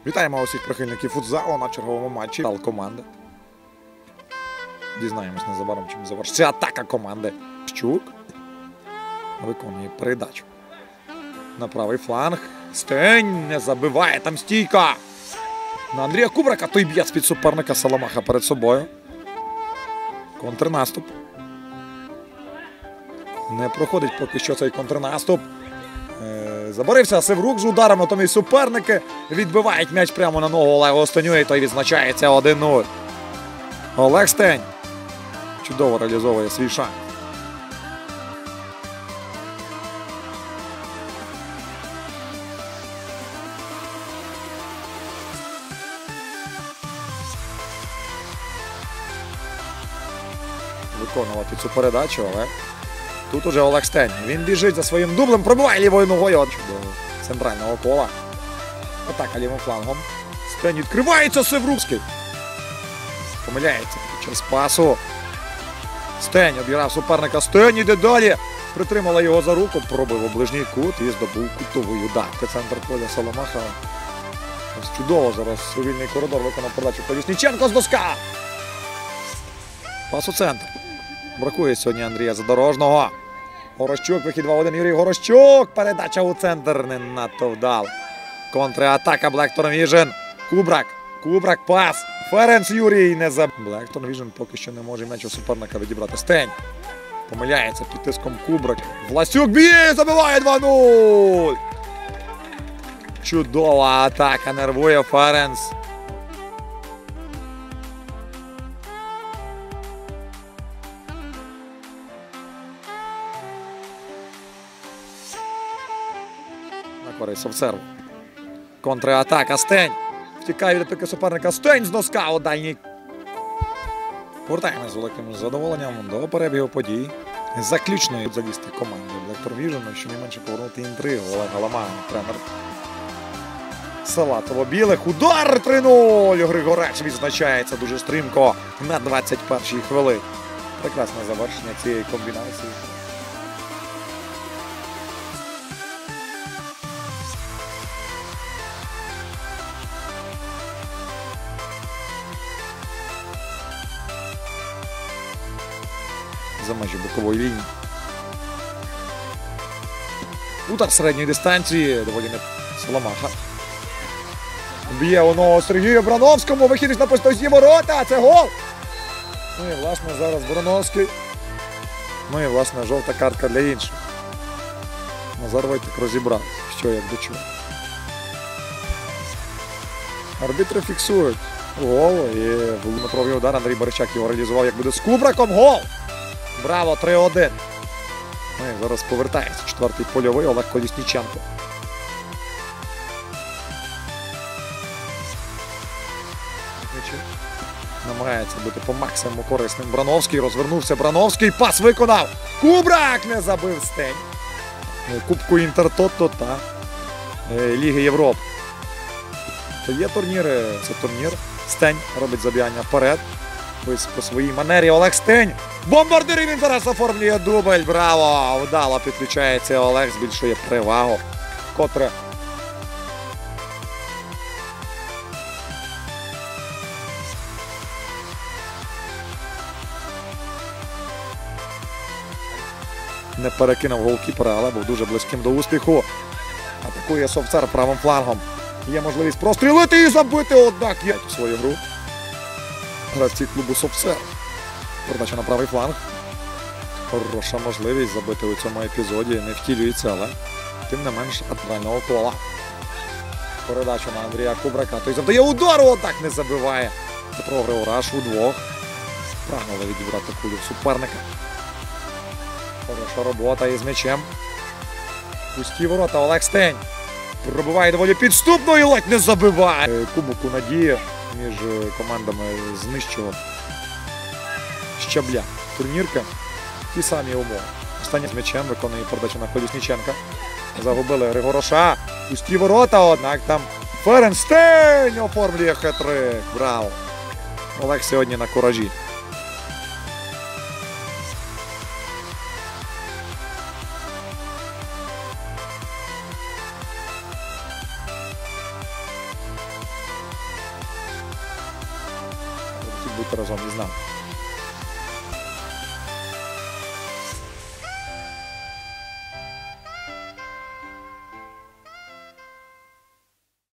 Вітаємо усіх прихильників футзалу на черговому матчі команди. Дізнаємось незабаром, чим завершиться атака команди. Щук виконує передачу на правий фланг. Стень не забиває, там стійка. На Андрія Кубрака, той б'є з-під суперника, Саламаха перед собою. Контрнаступ. Не проходить поки що цей контрнаступ. Заборився Севрук з ударом, натомість суперники відбивають м'яч прямо на ногу Олегу Стеню, і той відзначається 1-0. Олег Стень чудово реалізовує свій шанс. Виконувати цю передачу, але тут уже Олег Стень. Він біжить за своїм дублем, пробиває лівою ногою до центрального кола. Атака лівим флангом. Стень відкривається, Севрукський. Помиляється через пасу. Стень обіграв суперника. Стень іде далі. Притримала його за руку, пробив у ближній кут і здобув кутовий удар. Центр поля Саламаха. Ось чудово зараз у вільний коридор виконав передачу Колісніченко з доска. Пас у центр. Бракує сьогодні Андрія Задорожного. Горощук, вихід 2-1, Юрій Горощук. Передача у центр не надто вдала. Контратака Blackthorn Vision. Кубрак. Кубрак, пас. Ференц Юрій не забив. Blackthorn Vision поки що не може м'яч у суперника відібрати. Стень. Помиляється під тиском Кубрак. Власюк б'є, забиває 2-0. Чудова атака, нервує Ференц. На користь Совцеру. Контратака. Стень. Втікає від атаки суперника. Стень з доска у дальній. Повертаємось з великим задоволенням до перебігу подій. Заключної футзалісти команди Blackthorn Vision, щонайменше повернути інтригу. Олег Галаман, тренер Салатово-білих. Удар 3-0. Григорець відзначається дуже стрімко на 21-й хвилині. Прекрасне завершення цієї комбінації. За межі бокової лінії. Удар середньої дистанції. Доволі не Саламаха. Б'є у ногу Сергію Брановському. Вихід на пустості ворота. Це гол. Ну і, власне, зараз Брановський. Ну і, власне, жовта картка для інших. Назар Войтик розібрався, що як до чого. Арбітри фіксують гол. І вулиметровий удар. Андрій Боричак його реалізував, як буде з Кубраком. Гол! Браво, 3-1. Ну і зараз повертається четвертий польовий Олег Колісніченко. Намагається бути по максимуму корисним. Брановський розвернувся. Брановський пас виконав. Кубрак не забив Стень. Кубку Інтертото та Ліги Європи. Це є турніри. Це турнір. Стень робить забігання вперед. Ось по своїй манері Олег Стень. Бомбардир, він зараз оформлює дубль. Браво! Вдало підключається Олег, збільшує перевагу. Котре не перекинув голкіпера, але був дуже близьким до успіху. Атакує Совцер правим флангом. Є можливість прострілити і забити, однак є у свою гру. Гравці клубу Совцер. Передача на правий фланг. Хороша можливість забити у цьому епізоді. Не втілюється, але тим не менш центрального кола. Передача на Андрія Кубрака. Той завдає удару, однак не забиває. Програв Раш удвох. Прагнули відібрати кулю суперника. Хороша робота із м'ячем. Пусті ворота. Олег Стень. Пробиває доволі підступно і ледь не забиває. Кубоку надії між командами з нижчого щабля турнірка. Ті самі умови. Останній з м'ячем виконує передачу на Колісніченка. Загубили Григороша. Пусті ворота, однак там Ференц Стень оформлює хет-трик. Браво! Олег сьогодні на куражі. Будьте разом із нами.